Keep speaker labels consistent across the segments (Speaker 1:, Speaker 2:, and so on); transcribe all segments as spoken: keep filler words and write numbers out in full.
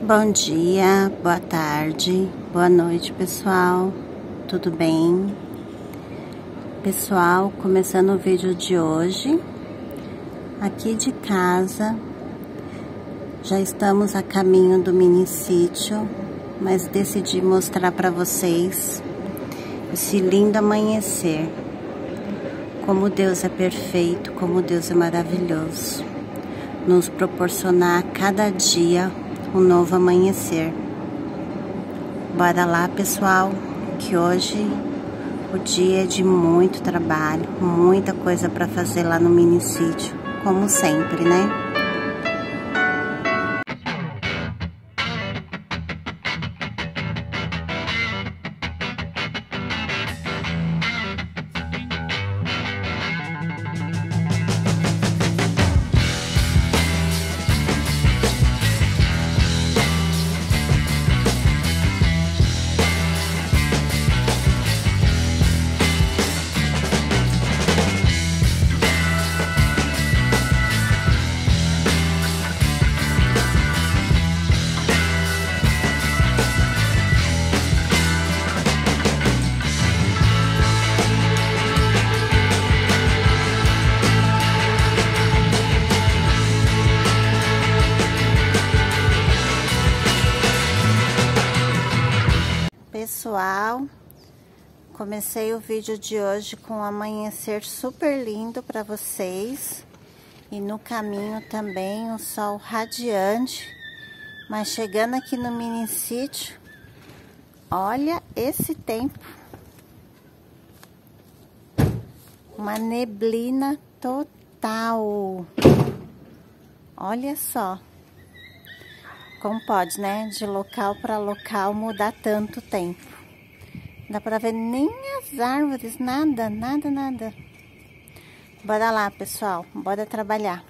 Speaker 1: Bom dia, boa tarde, boa noite, pessoal. Tudo bem? Pessoal, começando o vídeo de hoje, aqui de casa. Já estamos a caminho do mini sítio, mas decidi mostrar para vocês esse lindo amanhecer. Como Deus é perfeito, como Deus é maravilhoso. Nos proporcionar a cada dia um novo amanhecer. Bora lá, pessoal, que hoje o dia é de muito trabalho, muita coisa para fazer lá no mini sítio, como sempre, né? Pessoal, comecei o vídeo de hoje com um amanhecer super lindo para vocês e no caminho também um sol radiante, mas chegando aqui no mini sítio, olha esse tempo, uma neblina total, olha só. Como pode, né? De local para local mudar tanto tempo. Não dá pra ver nem as árvores, nada, nada, nada. Bora lá, pessoal. Bora trabalhar.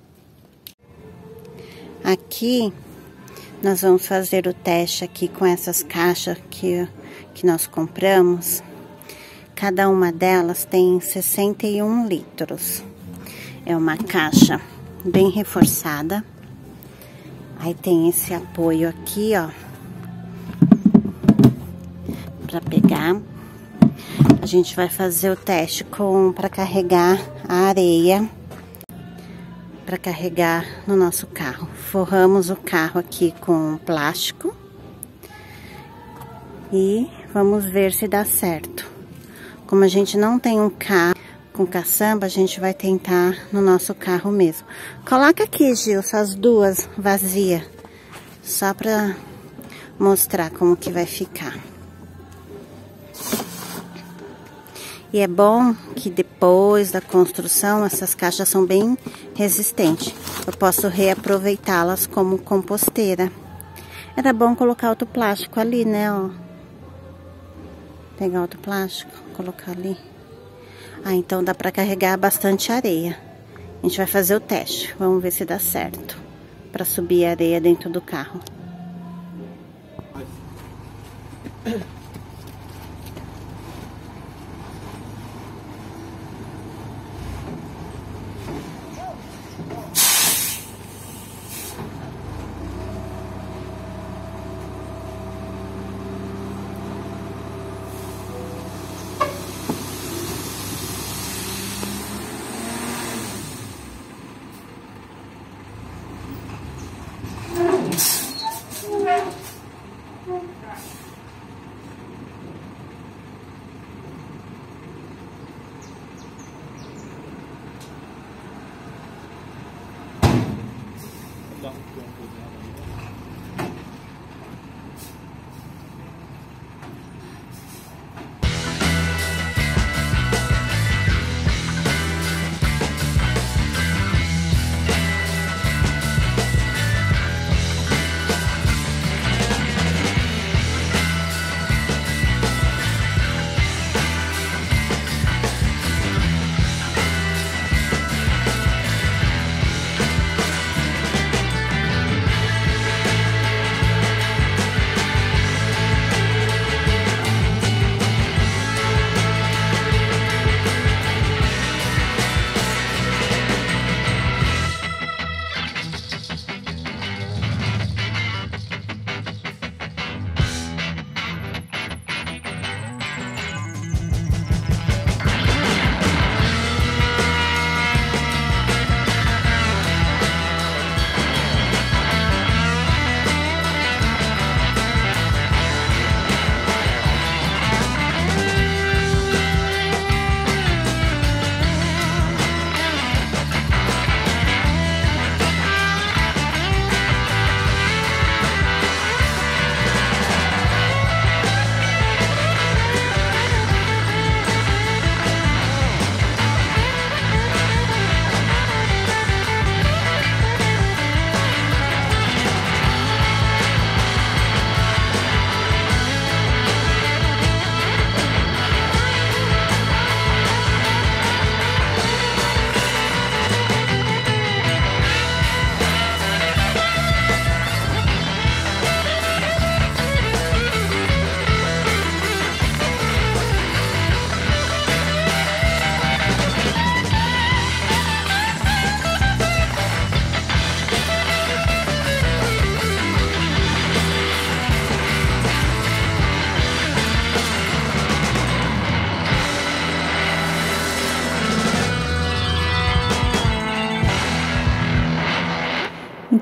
Speaker 1: Aqui, nós vamos fazer o teste aqui com essas caixas que, que nós compramos. Cada uma delas tem sessenta e um litros. É uma caixa bem reforçada. Aí tem esse apoio aqui, ó, para pegar. A gente vai fazer o teste com para carregar a areia, para carregar no nosso carro. Forramos o carro aqui com plástico e vamos ver se dá certo. Como a gente não tem um carro com caçamba, a gente vai tentar no nosso carro mesmo. Coloca aqui, Gil, essas duas vazias, só pra mostrar como que vai ficar. E é bom que depois da construção, essas caixas são bem resistentes. Eu posso reaproveitá-las como composteira. Era bom colocar outro plástico ali, né, ó. Pegar outro plástico, colocar ali. Ah, então dá para carregar bastante areia. A gente vai fazer o teste. Vamos ver se dá certo. Para subir a areia dentro do carro.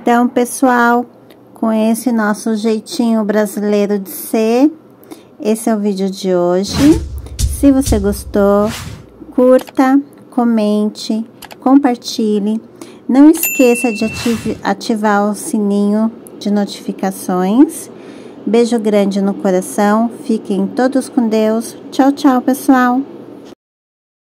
Speaker 1: Então, pessoal, com esse nosso jeitinho brasileiro de ser, esse é o vídeo de hoje. Se você gostou, curta, comente, compartilhe. Não esqueça de ativ- ativar o sininho de notificações. Beijo grande no coração. Fiquem todos com Deus. Tchau, tchau, pessoal.